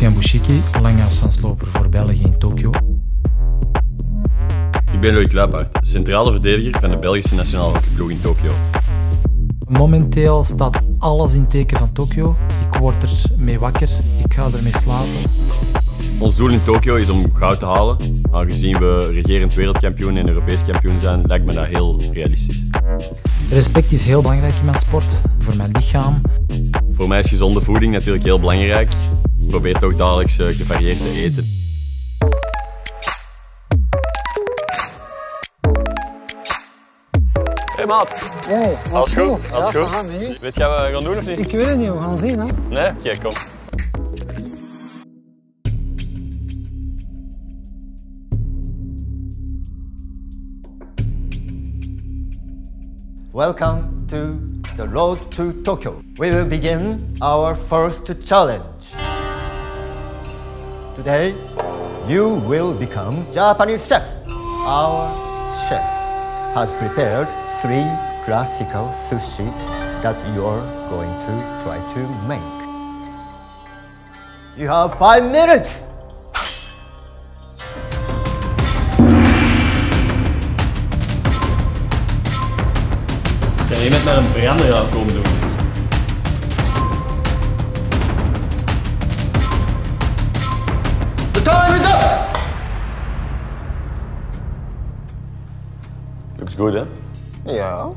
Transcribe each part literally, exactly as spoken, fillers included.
Lucien Bouchiki, lange afstandsloper voor België in Tokio. Ik ben Loïc Luipaert, centrale verdediger van de Belgische nationale hockeyploeg in Tokio. Momenteel staat alles in teken van Tokio. Ik word er mee wakker, ik ga ermee slapen. Ons doel in Tokio is om goud te halen. Aangezien we regerend wereldkampioen en Europees kampioen zijn, lijkt me dat heel realistisch. Respect is heel belangrijk in mijn sport, voor mijn lichaam. Voor mij is gezonde voeding natuurlijk heel belangrijk. Ik probeer toch dagelijks gevarieerd te eten. Hey maat. Hey, alles goed? goed? Alles ja, goed? gaan, nee. Weet jij wat we gaan doen of niet? Ik weet het niet, we gaan zien. Hè? Nee? Oké, okay, kom. Welcome to the road to Tokyo. We will begin our first challenge. Today, you will become Japanese chef. Our chef has prepared three classical sushis that you're going to try to make. You have five minutes! Kan je met mij een brander aan komen doen? The time is up! Looks good, hè? Yeah.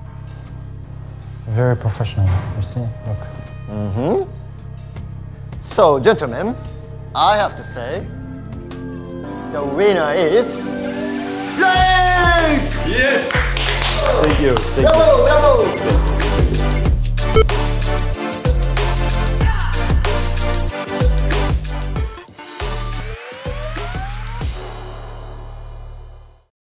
Very professional, you see, look. Mm-hmm. So, gentlemen, I have to say, the winner is... Blake! Yes! Thank you. Thank you. Bravo, bravo!